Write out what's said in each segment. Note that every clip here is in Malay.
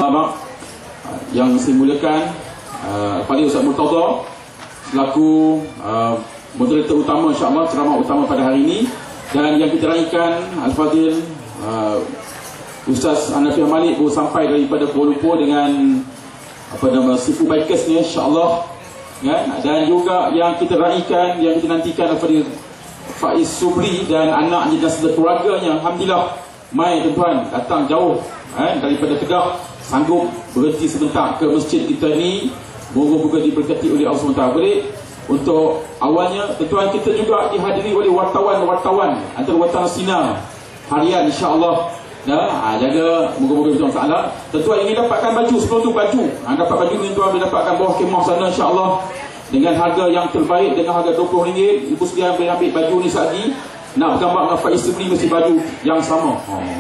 Abang yang saya muliakan, Al-Fadhil Ustaz Murtaza selaku moderator utama, insya-Allah ceramah utama pada hari ini, dan yang kita raikan Al-Fadhil Ustaz Hanafiah Malik baru sampai daripada Kuala Lumpur dengan apa nama Sifu Bikers ni, insya-Allah kan? Dan juga yang kita raikan, yang kita nantikan Al-Fadhil Faiz Subri dan anaknya dan serta keluarganya. Alhamdulillah, mai tuan-tuan datang jauh daripada Kedah, sanggup berhenti sebentar ke masjid kita ni. Moga-moga diberkati oleh Allah SWT. Boleh untuk awalnya tuan-tuan, kita juga dihadiri oleh wartawan-wartawan antara wartawan Sinar harian, insya-Allah. Jaga moga-moga tuan salah. Tuan-tuan ingin dapatkan baju sebelum tu, baju dapat baju ni tuan boleh dapatkan bawah kemah sana, insya-Allah, dengan harga yang terbaik, dengan harga RM20. Ibu sekalian boleh ambil baju ni sekali. Nak bergambar dengan Faiz Subri mesti baju yang sama.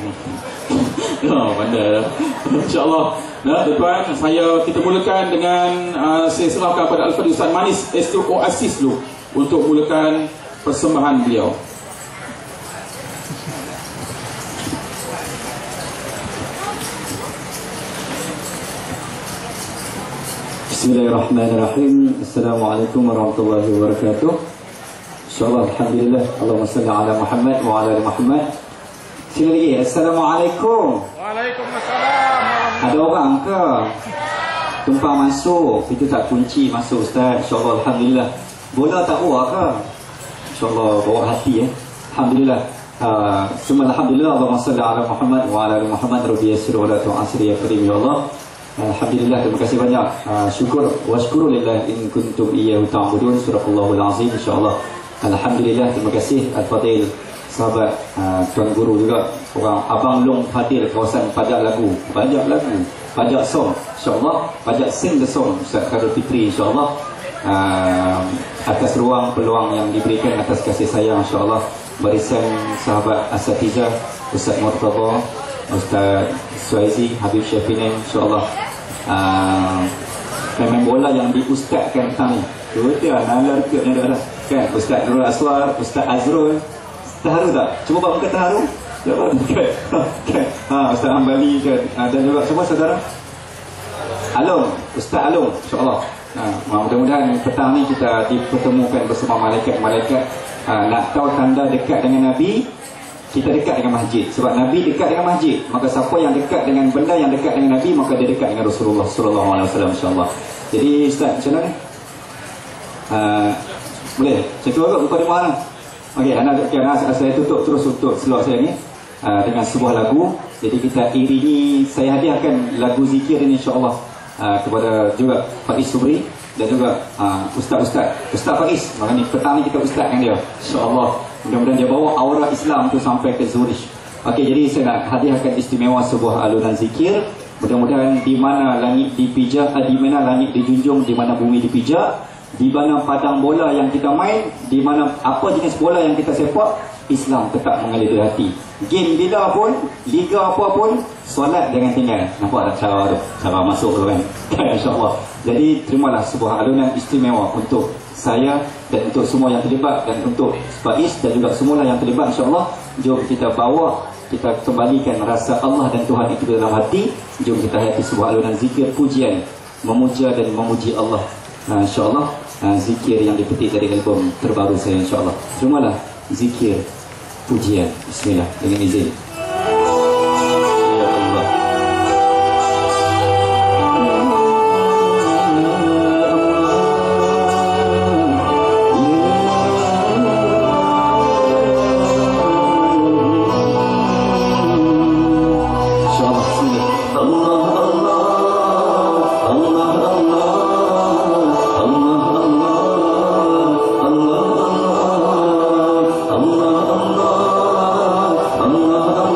Pandai, insya-Allah. Tuan-tuan, kita mulakan dengan saya serahkan kepada Al-Fadhil Ustaz Manis Astro Oasis dulu untuk mulakan persembahan beliau. Bismillahirrahmanirrahim. Assalamualaikum warahmatullahi wabarakatuh. InsyaAllah, Alhamdulillah. Allahumma salli ala Muhammad wa ala ali Muhammad. Sila lagi. Assalamualaikum. Waalaikumsalam. Ada orang ke? Tumpang masuk, itu tak kunci masuk, Ustaz. InsyaAllah, Alhamdulillah. Bola tak buat ke? InsyaAllah, bawa hati. Alhamdulillah. Semua Alhamdulillah. Allahumma salli ala Muhammad wa ala ali Muhammad. Rabbi yassir wa la tu'asir ya karim ya Allah. Alhamdulillah, terima kasih banyak. Syukur wa syukurulillah in kuntum iyyahu ta'budun. Surahul Azim, insya-Allah. Alhamdulillah, terima kasih Al-Fadhil, sahabat Tuan Guru juga, orang Abang Long Fadil, kawasan Pajak Lagu, Pajak Song, insya-Allah, Pajak Sing the Song, Ustaz Khairul Fitri, insya-Allah. Atas ruang peluang yang diberikan, atas kasih sayang, insya-Allah, barisan sahabat Asatizah, Ustaz Murtaza, Ustaz Suaizi, Habib Syafiqin, insya-Allah. Pemain bola yang diustadkan tadi tu dia nalar dekatnya dah kan, Ustaz Nurul Aswar, Ustaz Azrul. Terharu tak? Cuba buat muka terharu. Jawab kan. Ustaz Hambali kan, dan juga semua saudara Alung, Ustaz Alung, insya-Allah. Mudah-mudahan petang ni kita dipertemukan bersama malaikat-malaikat. Nak tahu tanda dekat dengan Nabi, kita dekat dengan masjid. Sebab Nabi dekat dengan masjid, maka siapa yang dekat dengan benda yang dekat dengan Nabi, maka dia dekat dengan Rasulullah sallallahu alaihi wasallam, insya-Allah. Jadi Ustaz, macam mana ni? Boleh? Saya cuba buka di mana? Okey, saya tutup terus untuk slot saya ni dengan sebuah lagu. Jadi kita iringi, saya hadiahkan lagu zikir ini, insya-Allah, kepada juga Faiz Subri dan juga Ustaz Faiz. Maka ni petang ni kita ustazkan dia, insya-Allah. Mudah-mudahan dia bawa aura Islam tu sampai ke Zurich. Okey, jadi saya nak hadiahkan istimewa sebuah alunan zikir. Mudah-mudahan di mana langit dipijak, di mana langit dijunjung, di mana bumi dipijak, di mana padang bola yang kita main, di mana apa jenis bola yang kita sepak, Islam tetap mengalir di hati. Game bila pun, liga apa pun, solat jangan tinggal. Nampak tak cara tu? Cara masuk tu kan? InsyaAllah. Jadi terimalah sebuah alunan istimewa untuk saya dan untuk semua yang terlibat, dan untuk Faiz dan juga semua yang terlibat, insyaAllah. Jom kita bawa, kita kembalikan rasa Allah dan Tuhan itu dalam hati. Jom kita hayati sebuah alunan zikir pujian, memuja dan memuji Allah, insyaAllah. Zikir yang dipetik dari album terbaru saya, insyaAllah. Terimalah zikir pujian. Bismillah, dengan izin. Allah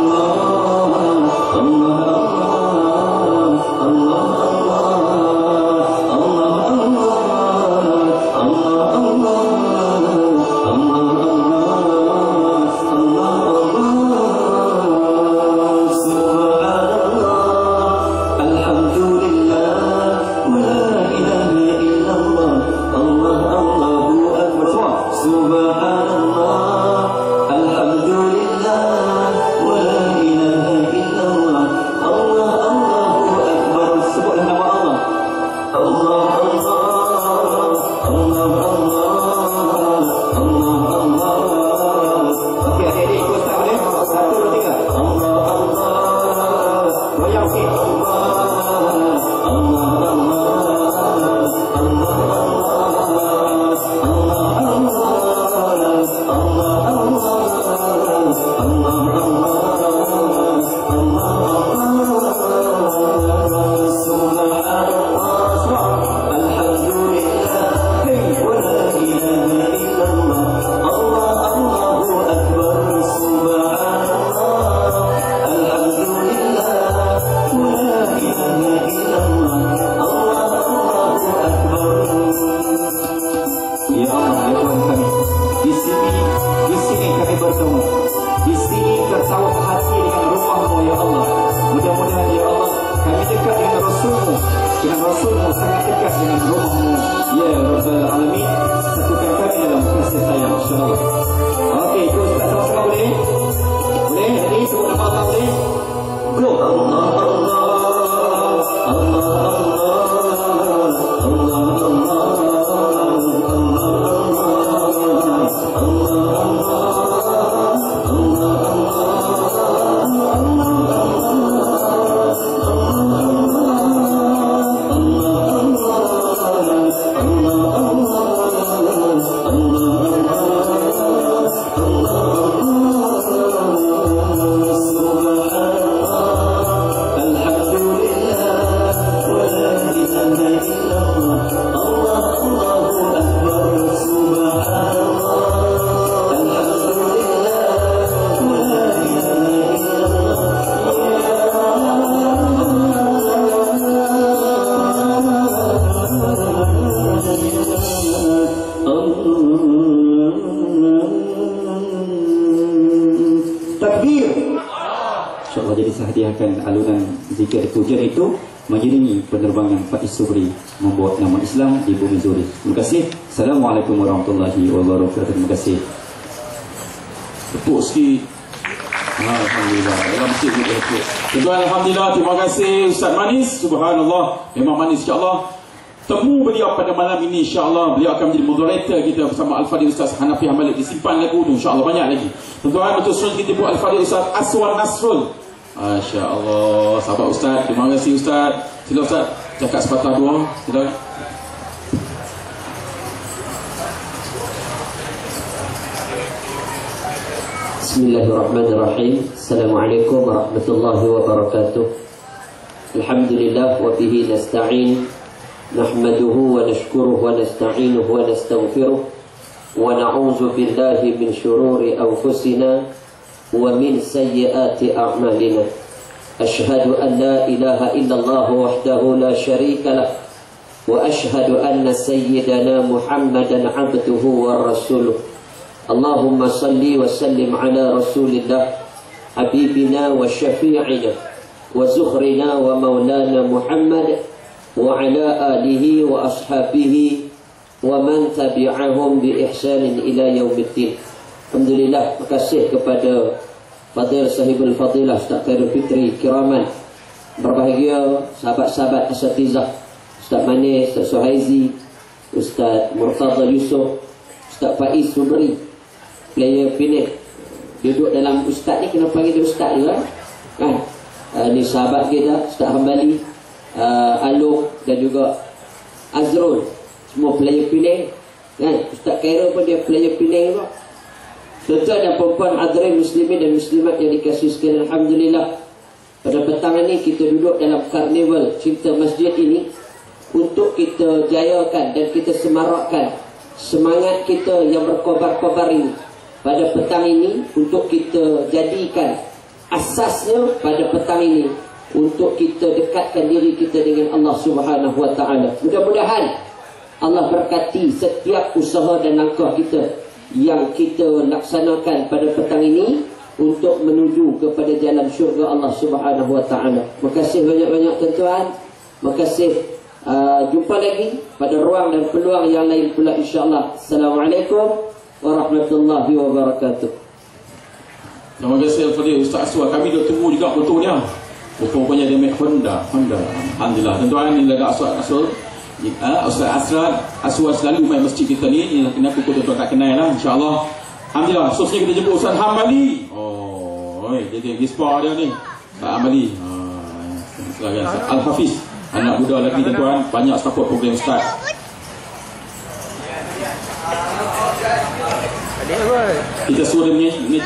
InsyaAllah jadi saya hadiahkan alunan zikir pujian itu mengiringi penerbangan Faiz Subri membawa nama Islam di bumi Zurich. Terima kasih. Assalamualaikum warahmatullahi wabarakatuh. Terima kasih. Tepuk sikit. Alhamdulillah. Dalam sikit kita. Tuan alhamdulillah, terima kasih Ustaz Manis. Subhanallah, memang manis insya-Allah. Temu beliau pada malam ini insya-Allah. Beliau akan menjadi moderator kita bersama Al-Fadhil Ustaz Hanafi Hamalik. Disimpan lagu tu insya-Allah banyak lagi. Tuan-tuan, betul seterusnya kita buat Al-Fadhil Ustaz Aswan Nasrul. Masya-Allah, sahabat Ustaz. Terima kasih Ustaz. Sila Ustaz, cakap sepatah dua. Sila. Bismillahirrahmanirrahim. Assalamualaikum warahmatullahi wabarakatuh. Alhamdulillah wa bihi nasta'in. Nahmaduhu wa nashkuruhu wa nasta'inuhu wa nastaghfiruh wa na'udzu billahi min shururi anfusina wa min sayyiati a'malina. Ashhadu an la ilaha illallah wahdahu la sharika lah wa ashhadu anna sayyidana Muhammadan 'abduhu wa rasuluh. Allahumma salli wa sallim ala rasulillah habibina wa syafi'ina wa zukhrina wa maulana Muhammad wa ala alihi wa ashabihi wa man tabi'ahum bi ihsanin ila yaumiddin. Alhamdulillah, terima kasih kepada Fadil Sahibul Fadilah Ustaz Khairul Fitri Kiraman, berbahagia sahabat-sahabat asatizah Ustaz Manis, Ustaz Suhaizi, Ustaz Murtada Yusof, Ustaz Faiz Subri, player Pinet. Duduk dalam Ustaz ni kena panggil dia Ustaz juga kan? Ni sahabat kita Ustaz Hambali, Aluk dan juga Azrul, semua player Pinet kan? Ustaz Khairul pun dia player Pinet juga. Tuan-tuan dan puan-puan hadirin muslimin dan muslimat yang dikasihi sekalian, alhamdulillah pada petang ini kita duduk dalam karnival cinta masjid ini untuk kita jayakan dan kita semarakkan semangat kita yang berkobar-kobar ini pada petang ini, untuk kita jadikan asasnya pada petang ini untuk kita dekatkan diri kita dengan Allah Subhanahu wa taala. Mudah-mudahan Allah berkati setiap usaha dan langkah kita yang kita laksanakan pada petang ini untuk menuju kepada jalan syurga Allah Subhanahu wa taala. Terima kasih banyak-banyak tuan-tuan. Terima kasih. Jumpa lagi pada ruang dan peluang yang lain pula insya-Allah. Assalamualaikum warahmatullahi wabarakatuh. Terima kasih Al-Fadhil Ustaz Aswad. Kami dah tunggu juga fotonya. Rupanya dia make Honda. Alhamdulillah. Tuan-tuan, ini lagu Aswad. Ustaz Aswad selalu main masjid kita ni. Kenapa tuan-tuan tak kenal lah, insya-Allah. Alhamdulillah. Seterusnya kita jemput Ustaz Hambali. Jadi gispa dia ni Ustaz Hambali. Al-Hafiz anak muda lagi tuan-tuan, banyak support program Ustaz. Kita suruh dia mengaji.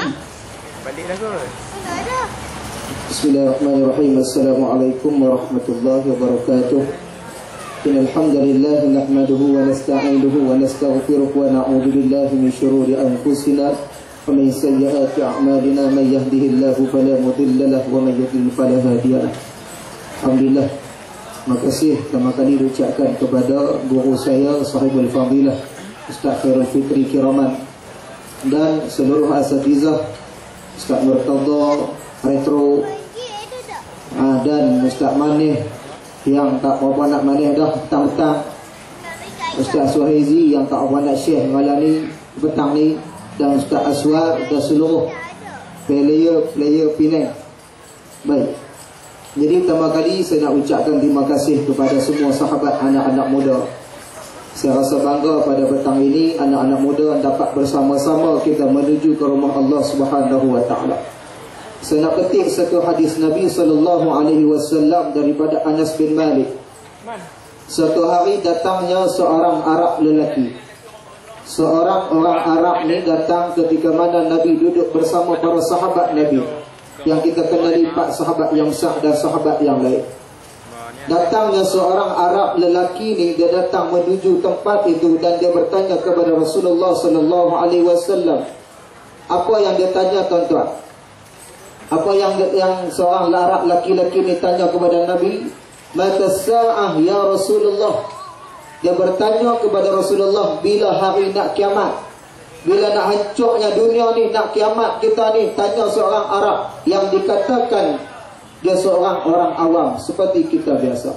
Bismillahirrahmanirrahim. Assalamualaikum warahmatullahi wabarakatuh. Innal hamdalillah nahmaduhu wa nasta'inuhu wa nastaghfiruh wa na'udzu billahi min shururi anfusina wa min sayyiati a'malina may yahdihillahu fala mudilla lahu wa may yudlil fala hadiya lahu. Alhamdulillah. Makasih pertama kali diucapkan kepada guru saya sahibul fadilah Ustaz Khairul Fitri Kiraman dan seluruh asatizah Ustaz Murtada Retro dan Ustaz Manih yang tak apa nak manih dah petang-petang, Ustaz Suhaizi yang tak apa nak share malam ni petang ni, dan Ustaz Aswar dan seluruh player Penang. Baik, jadi pertama kali saya nak ucapkan terima kasih kepada semua sahabat anak-anak muda. Saya rasa bangga pada petang ini anak-anak muda dapat bersama-sama kita menuju ke rumah Allah Subhanahu wa taala. Saya nak petik satu hadis Nabi SAW daripada Anas bin Malik. Suatu hari datangnya seorang Arab lelaki. Seorang orang Arab ni datang ketika mana Nabi duduk bersama para sahabat Nabi, yang kita kenali 4 sahabat yang sah dan sahabat yang lain. Datangnya seorang Arab lelaki ni, dia datang menuju tempat itu dan dia bertanya kepada Rasulullah SAW. Apa yang dia tanya tuan-tuan? Apa yang seorang Arab laki-laki ni tanya kepada Nabi? Mata sa'ah ya Rasulullah. Dia bertanya kepada Rasulullah, bila hari nak kiamat? Bila nak hancurnya dunia ni, nak kiamat kita ni? Tanya seorang Arab yang dikatakan dia seorang orang awam seperti kita biasa.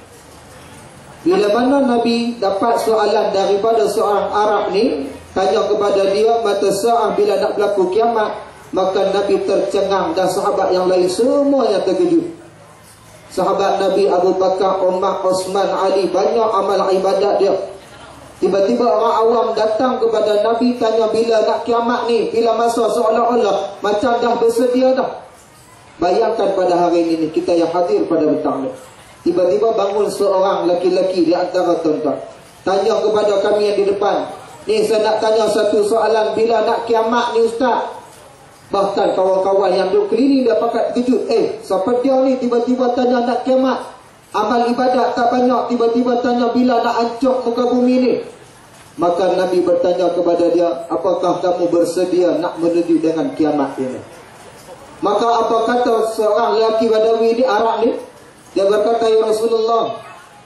Bila mana Nabi dapat soalan daripada seorang Arab ni, tanya kepada dia mata sa'ah, bila nak berlaku kiamat, maka Nabi tercengang dan sahabat yang lain semuanya terkejut. Sahabat Nabi Abu Bakar, Umar, Osman, Ali, banyak amal ibadat dia. Tiba-tiba orang awam datang kepada Nabi tanya bila nak kiamat ni, bila masa, seolah-olah macam dah bersedia dah. Bayangkan pada hari ini kita yang hadir pada petang ni, tiba-tiba bangun seorang laki-laki di antara tuan-tuan, tanya kepada kami yang di depan ni, saya nak tanya satu soalan, bila nak kiamat ni Ustaz? Bahkan kawan-kawan yang duduk keliling dia pakat terkejut. Siapa dia ni tiba-tiba tanya nak kiamat? Amal ibadat tak banyak, tiba-tiba tanya bila nak hancur muka bumi ni. Maka Nabi bertanya kepada dia, apakah kamu bersedia nak menuju dengan kiamat ini? Maka apa kata seorang lelaki Badawi ni, Arab ni? Dia berkata, ya Rasulullah,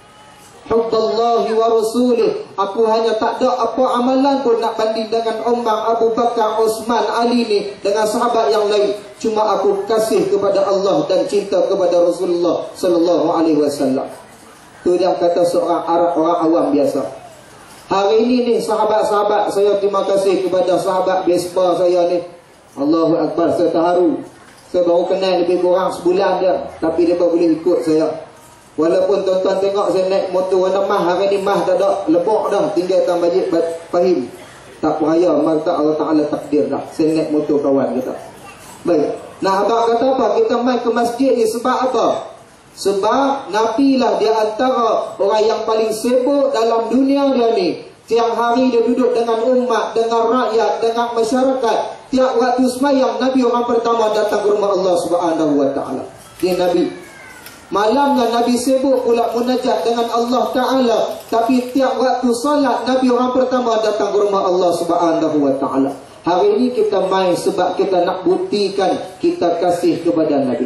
hubballahi wa rasulih, aku hanya tak ada apa amalan pun nak banding dengan Umar, Abu Bakar, Osman, Ali ni, dengan sahabat yang lain. Cuma aku kasih kepada Allah dan cinta kepada Rasulullah sallallahu alaihi wasallam. Tu dia kata seorang Arab, orang awam biasa. Hari ini ni sahabat-sahabat saya, terima kasih kepada sahabat Vespa saya ni. Allahu Akbar, saya terharu. Saya baru kenal lebih kurang sebulan dia, tapi dia boleh ikut saya. Walaupun tuan-tuan tengok saya naik motor warna mah, hari ni mah tak ada, lebok dah, tinggal dalam Masjid Fahim. Tak payah, maka Allah Ta'ala takdir dah. Saya naik motor kawan kita. Baik, nah abang kata apa? Kita main ke masjid ni sebab apa? Sebab Nabi lah di antara orang yang paling sibuk dalam dunia dia ni. Tiang hari dia duduk dengan umat, dengan rakyat, dengan masyarakat. Tiap waktu semayang, Nabi orang pertama datang ke rumah Allah Subhanahu wa Ta'ala. Dia Nabi. Malamnya Nabi sibuk pula munajat dengan Allah Ta'ala. Tapi tiap waktu salat, Nabi orang pertama datang ke rumah Allah Subhanahu wa Ta'ala. Hari ini kita main sebab kita nak buktikan kita kasih kepada Nabi.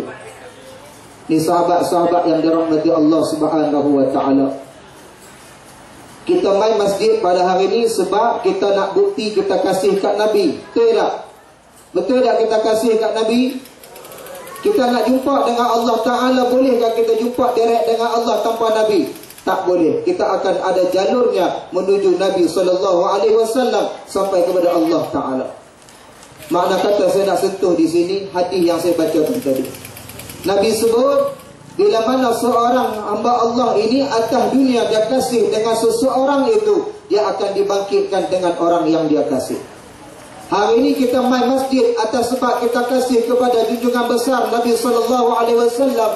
Ni sahabat-sahabat yang dirahmati Allah Subhanahu wa Ta'ala. Kita main masjid pada hari ini sebab kita nak bukti kita kasih kat Nabi. Betul tak? Betul tak kita kasih kat Nabi? Kita nak jumpa dengan Allah Ta'ala, bolehkah kita jumpa direct dengan Allah tanpa Nabi? Tak boleh. Kita akan ada jalurnya menuju Nabi SAW sampai kepada Allah Ta'ala. Makna kata saya nak sentuh di sini hadis yang saya baca tadi. Nabi sebut, bila mana seorang hamba Allah ini atas dunia dia kasih dengan seseorang itu, dia akan dibangkitkan dengan orang yang dia kasih. Hari ini kita main masjid atas sebab kita kasih kepada junjungan besar Nabi SAW.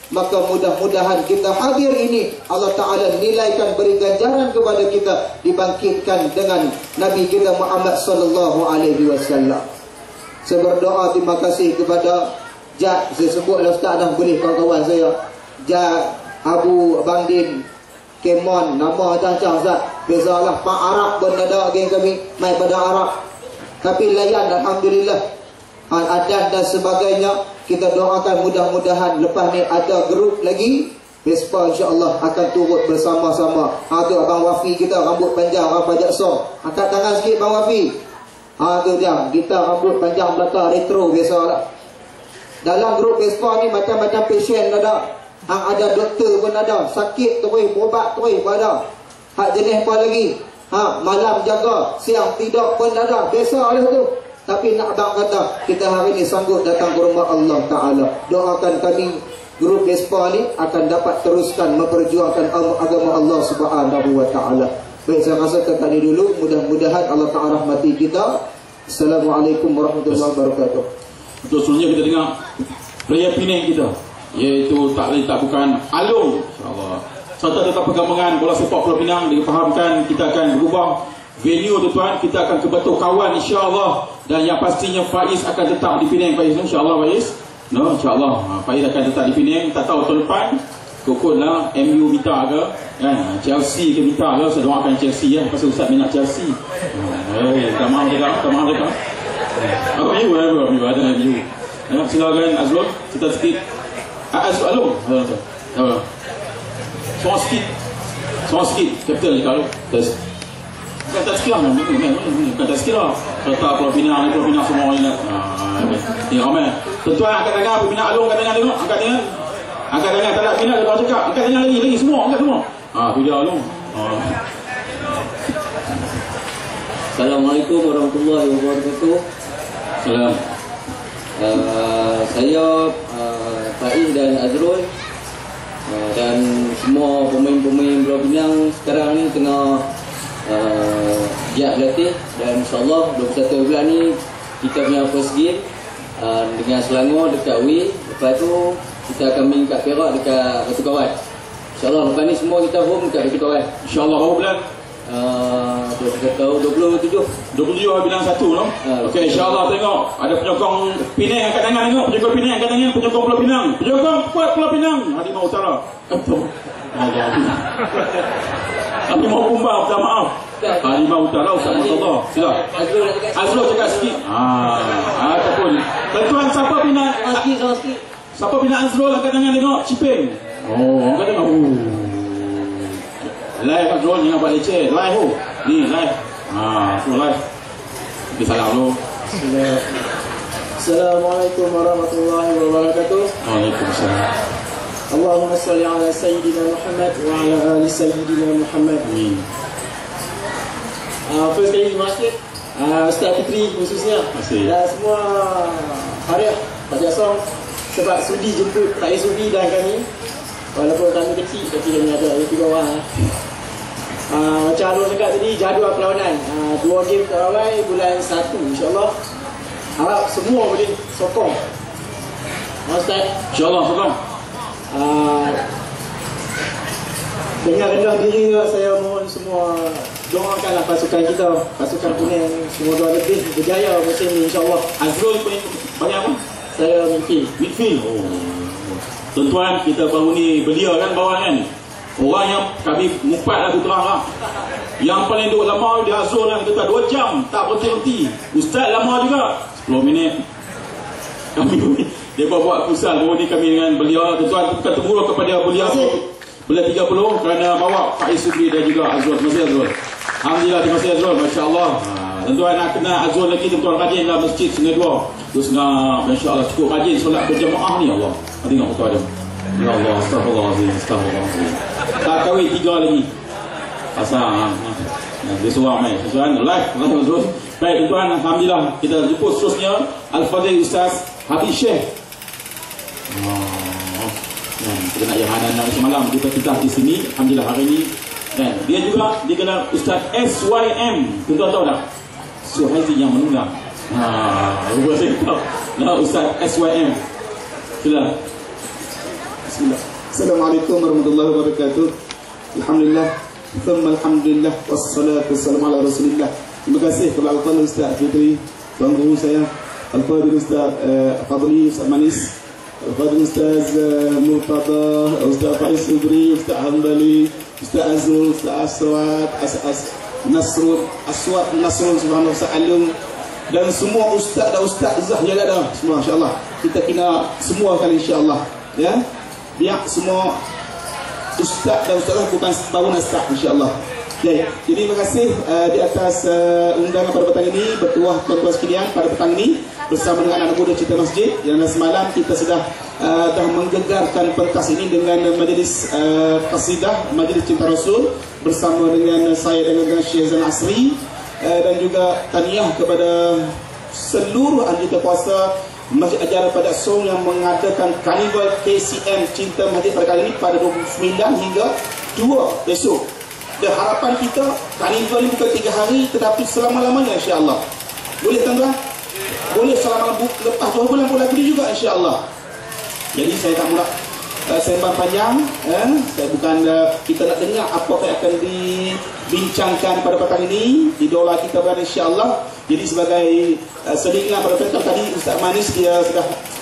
Maka mudah-mudahan kita hadir ini Allah Ta'ala nilaikan, beri ganjaran kepada kita, dibangkitkan dengan Nabi kita Muhammad sallallahu alaihi wasallam. Saya berdoa terima kasih kepada Jad, saya sebutlah Ustaz dah boleh kawan-kawan saya, Jad Abu Bandin Kemon, nama cacah Ustaz. Bezalah Pak Arab pun ada geng kami mai pada Arab. Tapi layan alhamdulillah. Adat dan sebagainya. Kita doakan mudah-mudahan lepas ni ada grup lagi Vespa insya-Allah akan turut bersama-sama. Tu Abang Wafi kita rambut panjang, Abang Pajak Song. Angkat tangan sikit Abang Wafi. Tu dia, kita rambut panjang belakang retro biasalah. Dalam grup Vespa ni macam-macam pasien ada. Hang ada doktor pun ada, sakit terus, berubat terus pun ada. Hak jenis apa lagi? Malam jaga, siang tidak pun ada. Biasalah tu. Tapi nak abang kata, kita hari ni sanggup datang ke rumah Allah Ta'ala. Doakan kami, grup Vespa ni akan dapat teruskan memperjuangkan agama Allah Subhanahu Wa Ta'ala. Baik, saya rasa tadi dulu. Mudah-mudahan Allah Ta'ala rahmati kita. Assalamualaikum warahmatullahi wabarakatuh. Betul, sebenarnya kita dengar player Penang kita, iaitu tak lain tak bukan Alung, insyaAllah. Serta tetap perkembangan bola sepak Pulau Pinang. Difahamkan kita akan berubah venue tuan-tuan. Kita akan ke Batu Kawan insyaAllah. Dan yang pastinya Faiz akan tetap di Penang, Faiz, insyaAllah Faiz. No, insyaAllah Faiz akan tetap di Penang. Tak tahu tahun depan kokotlah MU minta ke, Chelsea ke minta ke. Saya doakan Chelsea pasal Ustaz minat Chelsea. Tak maaf dekat, tak maaf dekat. Apa MU? Ada MU. Silakan Azrul, cerita sikit. Alung. Semua sikit. Kapten kalau kata sikit lah. Kata sikit lah. Kata Pulau Pinang semua ingat. Ni ramai. Tuan-tuan angkat tangan pembina Alung, angkat tangan tengok. Angkat tangan. Angkat tangan, tak ada pembina dia baru cakap. Angkat tangan lagi semua, angkat semua. Tu dia Alung. Assalamualaikum warahmatullahi wabarakatuh. Salam. Saya Faiz dan Azrul dan semua pemain-pemain Pulau Pinang sekarang ni tengah giat berlatih. Dan insyaAllah 21 bulan ni kita punya first game dengan Selangor dekat Way. Lepas tu kita akan main kat Perak dekat Batu Kawan. InsyaAllah lepas ni semua kita home dekat Batu Kawan. InsyaAllah berapa bulan? 27 bilang 1 no? Okey, insyaAllah tengok ada penyokong Penang angkat tangan, tengok penyokong Penang angkat tangan, penyokong Pulau Pinang, penyokong kuat Pulau Pinang, Harimau Utara. Harimau Kumbang, minta maaf. Harimau Utara, Ustaz Mustafa. Sila Azrul cakap sikit. Ataupun tuan siapa Pinang? Siapa Pinang Azrul angkat tangan, tengok Cipeng. Angkat tangan. Live Azrul, jangan buat leceh. Live ni live. Semua live. Okey, salam dulu. Assalamualaikum warahmatullahi wabarakatuh. Waalaikumsalam. Allahumma salli ala Sayyidina Muhammad wa ala ali Sayyidina Muhammad. Amin. First kali terima kasih Ustaz Fitri khususnya. Dan semua hariah Pajak Song sebab sudi jemput, tak payah sudi dan kami. Walaupun kami kecil tapi kami ada 3 orang. Macam Alun cakap tadi, jadual perlawanan 2 game terawai bulan 1 insyaAllah. Harap semua boleh sokong. Ustaz, InsyaAllah sokong. dengan rendah diri juga saya mohon semua doakanlah pasukan kita, pasukan Penang, semoga lebih berjaya musim ni insyaAllah. Azrul banyak apa? Saya midfield. Tuan-tuan, kita baru ni belia kan bawah kan. Orang yang kami mufat lah tu terang lah. Yang paling duduk lama dia Azrul lah. Kita 2 jam tak berhenti. Ustaz lama juga 10 minit. Kami dia buat pusat baru ni kami dengan belia. Tuan-tuan, kita tunggu kepada belia 30 kerana bawa Faiz Sugri dan juga Azrul. Terima kasih Azrul. Alhamdulillah, terima kasih Azrul. Masya Allah. Tuan-tuan nak kenal Azrul lagi, tuan-tuan rajin dalam masjid Sungai 2. Terus nak insya Allah cukup rajin solat berjamaah ni. Allah tengok betul ada. Ya Allah, astagfirullahaladzim, astagfirullahaladzim. Tak kahwin 3 lagi. Asal dia seorang main. Tuan live Azrul. Baik tuan, alhamdulillah kita jemput seterusnya Al-Fadhil Ustaz Hafiz Syekh. Kita nak Yohanan semalam kita di sini. Alhamdulillah hari ini. Dan dia juga dikenal Ustaz SYM. Tuan-tuan tahu tak? Suhaili yang menunggang. Lupa saya tahu. Nah, Ustaz SYM. Sila. Bismillah. Assalamualaikum warahmatullahi wabarakatuh. Alhamdulillah, thumma alhamdulillah, wassalatu wassalamu ala rasulillah. Terima kasih kepada Al-Fadhil Ustaz Fitri, tuan guru saya, Al-Fadhil Ustaz Fadli, Ustaz Manis, Al-Fadhil Ustaz Murtada, Ustaz Faiz Subri, Ustaz Hambali, Ustaz Azul, Ustaz Aswad, Nasrul, subhanallah, Ustaz Alung, dan semua ustaz dan ustazah yang ada semua, insya-Allah. Kita kena semua kali insya-Allah, ya. Biar semua ustaz dan ustazah bukan baru ustaz, insya-Allah. Okay. Jadi terima kasih di atas undangan pada petang ini, bertuah tuan-tuan sekalian pada petang ini bersama dengan anak muda Cita Masjid yang semalam kita sudah dah menggegarkan pentas ini dengan majlis qasidah Majlis Cinta Rasul bersama dengan saya dengan Syekh Zain Asri, dan juga tahniah kepada seluruh anggota kuasa Masjid Ajaran Pada Song yang mengadakan Karnival KCM Cinta Masjid pada kali ini pada 29 hingga 2 besok. Dan harapan kita Karnival ini bukan 3 hari tetapi selama-lamanya, insya-Allah. Boleh tuan-tuan? Boleh selama lepas 2 bulan pun lagi juga, insya-Allah. Jadi saya tak mula sembang panjang, saya bukan kita nak dengar apa yang akan dibincangkan pada petang ini. Idola kita berada, insya-Allah. Jadi sebagai selingan pada petang tadi, Ustaz Manis dia sudah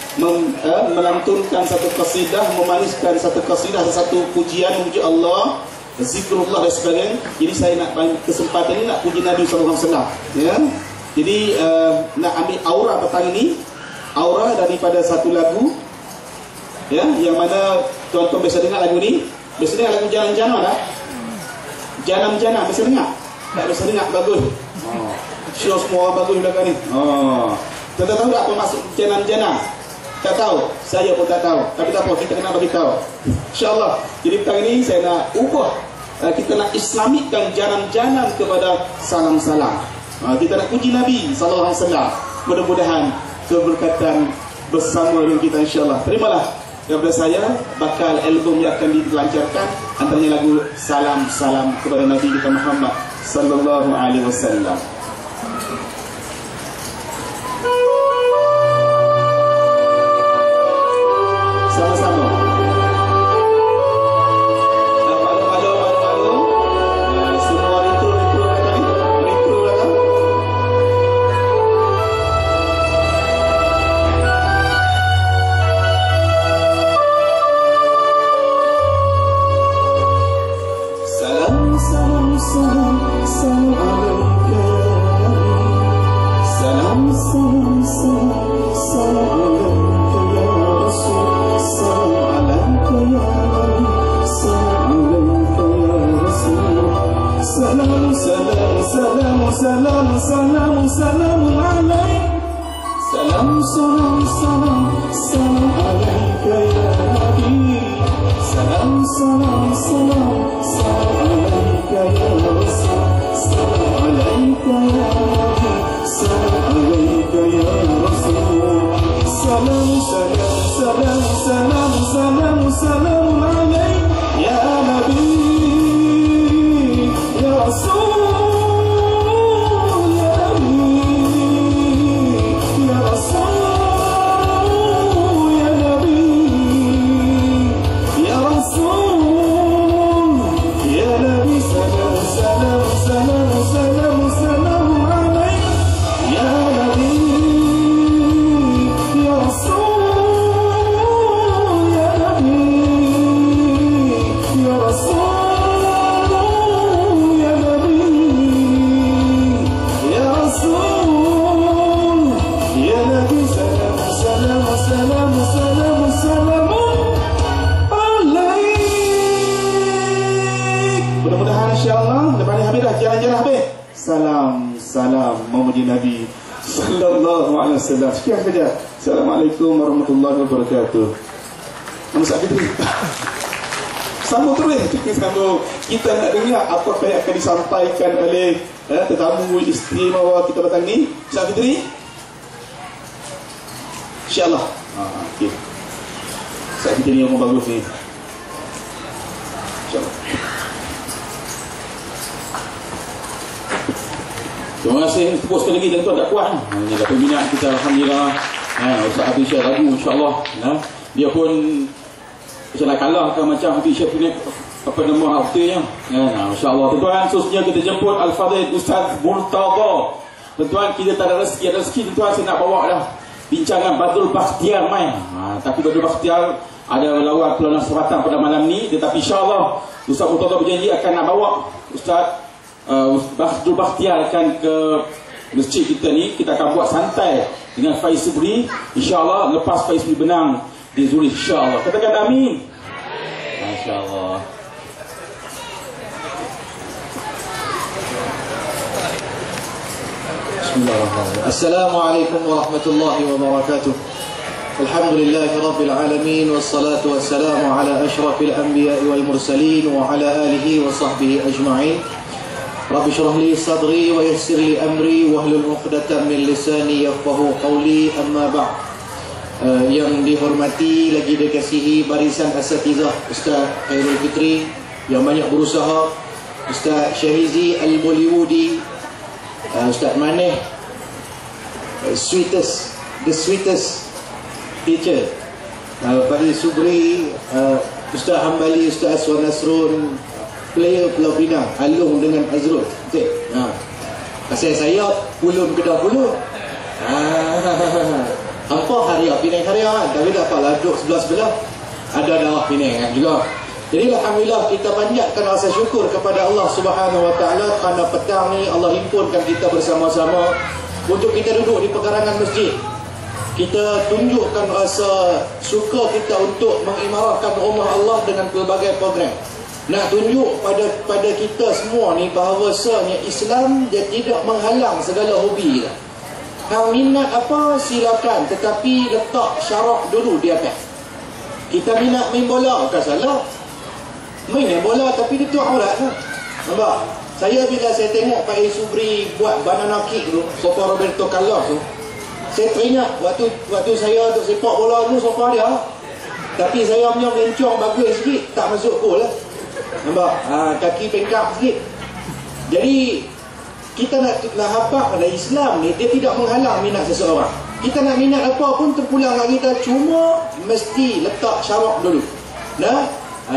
melantunkan satu qasidah, memaniskan satu qasidah, satu pujian memuji Allah, zikrullah dan sebagainya. Jadi saya nak kesempatan ini nak puji Nabi sallallahu alaihi wasallam, ya. Jadi nak ambil aura petang ini, aura daripada satu lagu, ya, yang mana tuan-tuan biasa dengar lagu ni. Biasa dengar lagu Janam-Janam tak? Janam-Janam biasa dengar? Tak biasa dengar, bagus. Syur semua orang bagus belakang ni. Tuan-tuan tahu tak apa maksud Janam-Janam? Tak tahu? Saya pun tak tahu. Tapi tak apa, kita kena bagi tahu, insya-Allah. Jadi petang ini saya nak ubah, kita nak islamikkan Janam-Janam kepada salam-salam. Kita nak puji Nabi sallallahu alaihi wasallam. Mudah-mudahan keberkatan bersama dengan kita, insya-Allah. Terimalah daripada saya bakal album yang akan dilancarkan, antaranya lagu Salam-Salam kepada Nabi kita Muhammad sallallahu alaihi wasallam. Sama-sama. Semua retro belakang. Salam, salam, salam, salam alaika ya Nabi. Salam, salam, salam, salam alaika ya Rasul. Salam alaika ya Nabi. Salam alaika ya Rasul. Salam, salam, salam, salam, salam, salam alaika. Salam, salam, salam, salam alaika ya Nabi. Salam, salam, salam, salam alaika ya Rasul. Salam alaika ya Nabi. Salam alaika ya Rasul. Salam, salam, salam, salam, salam, salam alaika ya Nabi, ya Rasul. Salam, salam memuji Nabi sallallahu alaihi wasallam. Sekian saja. Assalamualaikum warahmatullahi wabarakatuh. Nama saya Fitri. Sambung terus, sambung. Kita nak dengar apa yang akan disampaikan oleh tetamu istimewa kita petang ni. Ustaz Fitri, insya-Allah. Okey. Ustaz Fitri ni orang bagus ni. Insya-Allah. Terima kasih. Tepuk sekali lagi tuan-tuan tak kuat. Ini dah peminat kita, alhamdulillah. Ustaz Habib share lagu, insya-Allah. Dia pun macam nak kalahkan macam Habib Syafiq apa nama aktifnya kan. Masya-Allah tuan-tuan, khususnya kita jemput Al-Fadhil Ustaz Murtada. Tuan-tuan, kita tak ada rezeki tuan-tuan, saya nak bawa dah bincangan Badrul Bakhtiar main. Tapi Badrul Bakhtiar ada lawan Pulau Nasratan pada malam ni, tetapi insya-Allah Ustaz Murtada berjanji akan nak bawa Ustaz Badrul Bakhtiar akan ke masjid kita ni. Kita akan buat santai dengan Faiz Subri insya-Allah lepas Faiz Subri benang di Zurich insya-Allah. Katakan amin. Masya-Allah. Assalamualaikum warahmatullahi wabarakatuh. Alhamdulillahi rabbil alamin, wassalatu wassalamu ala asyrafil anbiya'i wal mursalin wa ala alihi wa sahbihi ajma'in. Rabbi shrah li sadri wa yassir li amri wahlul 'uqdatam min lisani yafqahu qawli, amma ba'd. Yang dihormati lagi dikasihi barisan asatizah Ustaz Khairul Fitri yang banyak berusaha, Ustaz Syahizi Al-Bollywoodi, Ustaz Maneh, the sweetest teacher, Fadil Subri, Ustaz Hambali, Ustaz Aswan Nasrun, player Pulau Pinang, Alung dengan Azrul. Pasal saya pulun Kedah pulun. Hampa Haria, Penang Haria kan. Tapi tak apalah, duduk sebelah-sebelah ada darah Penang kan juga. Jadi alhamdulillah kita panjatkan rasa syukur kepada Allah Subhanahu wa taala kerana petang ni Allah himpunkan kita bersama-sama untuk kita duduk di pekarangan masjid. Kita tunjukkan rasa suka kita untuk mengimarahkan rumah Allah dengan pelbagai program. Nak tunjuk pada kita semua ni bahawasanya Islam dia tidak menghalang segala hobi kita. Hang minat apa silakan, tetapi letak syarak dulu di atas. Kita minat main bola, bukan salah. Main bola tapi dia tu aurat lah. Nampak? Saya bila saya tengok Pak Subri buat banana kick tu, sofa Roberto Carlos tu, saya teringat waktu saya untuk sepak bola tu sofa dia. Tapi saya punya melencong bagus sikit, tak masuk gol lah. Nampak? Kaki pengkap sikit. Jadi kita nak hafal pada Islam ni, dia tidak menghalang minat seseorang. Kita nak minat apa pun terpulang kat kita, cuma mesti letak syarak dulu. Nah,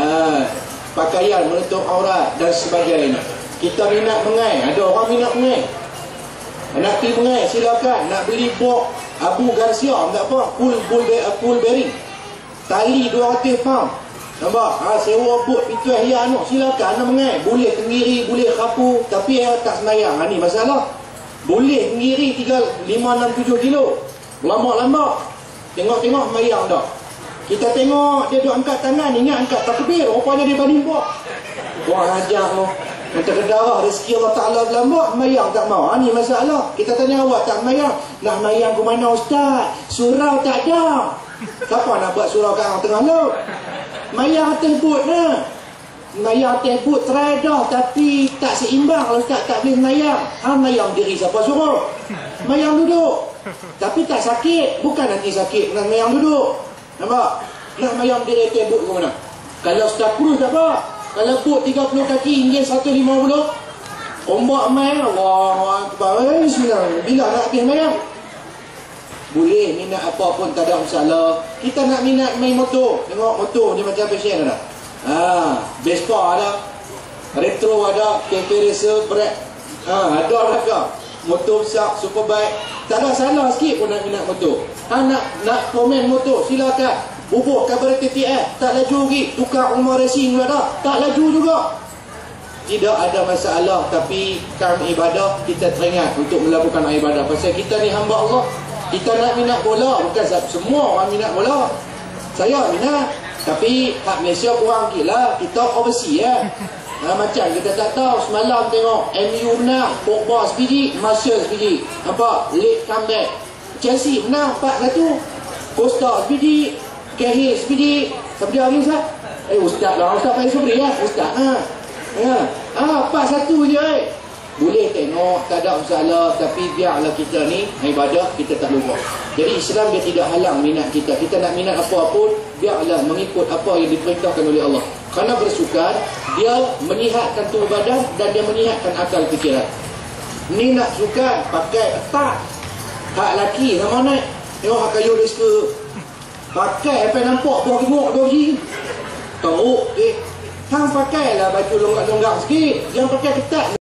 pakaian menutup aurat dan sebagainya. Kita minat mengai, ada orang minat mengai. Nak pergi mengai silakan. Nak beli bok Abu Garcia, tak apa, full bearing, tali 200 pound. Nampak? Sewa bot pintu hian tu, silakan nak mengai. Boleh tenggiri, boleh kapu, tapi tak sembahyang. Ni masalah. Boleh tenggiri 3, 5, 6, 7 kilo. Lambak-lambak. Tengok-tengok sembahyang dah. Kita tengok dia duk angkat tangan, ingat angkat takbir, rupanya dia banding bok. Wah, ajar tu. Antara darah rezeki Allah Ta'ala berlambak, mayang tak mau. Ni masalah. Kita tanya awak tak mayang. Nak mayang ke mana Ustaz? Surau tak ada. Siapa nak buat surau kat orang tengah laut? Mayang atas bot lah. Mayang atas bot try dah, tapi tak seimbang kalau Ustaz tak boleh mayang. Mayang diri siapa suruh? Mayang duduk. Tapi tak sakit. Bukan nanti sakit, nak mayang duduk. Nampak? Nak mayang diri atas bot ke mana? Kalau Ustaz kurus tak apa. Kalau bot 30 kaki, enjin 150, ombak main, Allahu Akbar. Bismillah. Bila nak habis mayang? Boleh minat apa pun, tak ada masalah. Kita nak minat main motor, tengok motor ni macam fashion ada. Vespa ada, retro ada, cafe racer, break. Ada belakang. Motor besar, superbike. Tak ada salah sikit pun nak minat motor. Nak komen motor, silakan. Bubuh kabaret TTF, tak laju lagi. Tukar Umar Racing pula dah, tak laju juga. Tidak ada masalah. Tapi kami ibadah, kita teringat untuk melakukan ibadah. Pasal kita ni hamba Allah. Kita nak minat bola, bukan semua orang minat bola. Saya minat, tapi hak Malaysia kurang sikit lah. Kita overseas ya. Macam kita tak tahu, semalam tengok MU menang, Pogba sebiji, Martial sebiji. Nampak? Late comeback. Chelsea menang 4-1, Costa sebiji, Cahill sebiji. Siapa dia ni Ustaz? Ustaz lah, Ustaz Faiz Subri lah. Ustaz 4-1 je Boleh tengok, tak ada masalah. Tapi biarlah kita ni ibadah, kita tak lupa. Jadi Islam dia tidak halang minat kita. Kita nak minat apa pun, biarlah mengikut apa yang diperintahkan oleh Allah. Kerana bersukan, dia menyihatkan tubuh badan dan dia menyihatkan akal fikiran. Ni nak sukan, pakai atak. Hak laki sama naik. Tengok hak kayu dia suka pakai sampai nampak buah gemuk 2 biji. teruk. Hang pakailah baju longgar-longgar sikit, jangan pakai ketat.